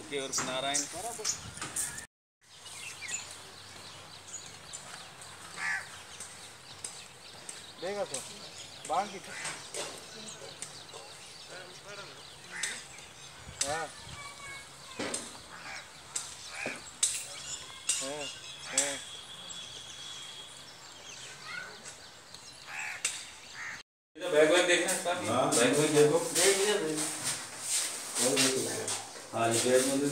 के उर्फ नारायण। देगा तो बांग की हाँ हाँ बैग वैग देखना इसका। बैग वैग देखो। हाँ ये बैग में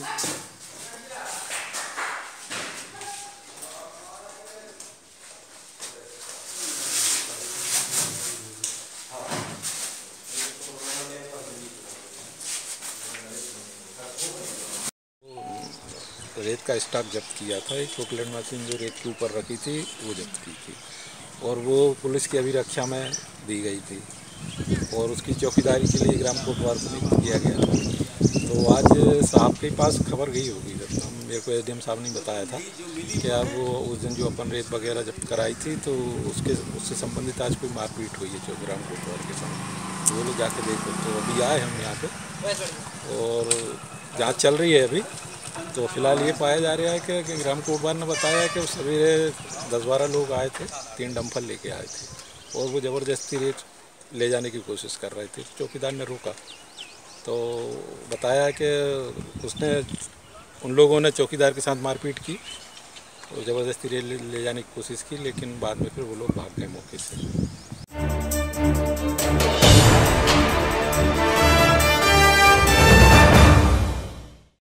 रेत का स्टॉक जब्त किया था। एक पोकलेट मशीन जो रेत के ऊपर रखी थी वो जब्त की थी और वो पुलिस की अभिरक्षा में दी गई थी और उसकी चौकीदारी के लिए ग्राम कोतवाल को नियुक्त किया गया। तो आज साहब के पास खबर गई होगी, मेरे को एसडीएम साहब ने बताया था कि अब वो उस दिन जो अपन रेत वगैरह जब्त कराई थी तो उससे संबंधित आज कोई मारपीट हुई है जो ग्राम कोतवाल के साथ। वो लोग जाके देखो। तो अभी आए हम यहाँ पे और जाँच चल रही है अभी। तो फिलहाल ये पाया जा रहा है कि ग्राम कोतवाल ने बताया कि सवेरे 10-12 लोग आए थे, 3 डंपर लेके आए थे और वो ज़बरदस्ती रेत ले जाने की कोशिश कर रहे थे। चौकीदार ने रोका तो बताया कि उसने उन लोगों ने चौकीदार के साथ मारपीट की और ज़बरदस्ती रेत ले जाने की कोशिश की, लेकिन बाद में फिर वो लोग भाग गए मौके से।